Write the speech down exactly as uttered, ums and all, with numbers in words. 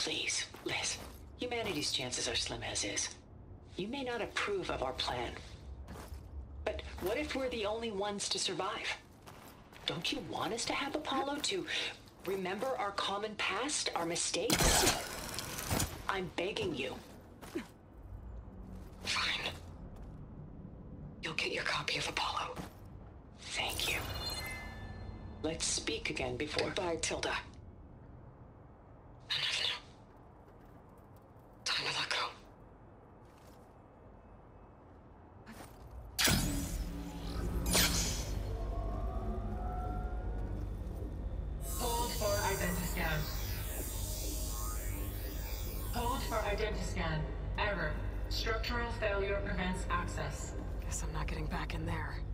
Please, Liz. Humanity's chances are slim as is. You may not approve of our plan. But what if we're the only ones to survive? Don't you want us to have Apollo to remember our common past, our mistakes? I'm begging you. Fine. You'll get your copy of Apollo. Thank you. Let's speak again before... Goodbye, Tilda. Enough now. Time to let go. Hold for identiscan. Hold for identiscan. Error. Structural failure prevents access. Guess I'm not getting back in there.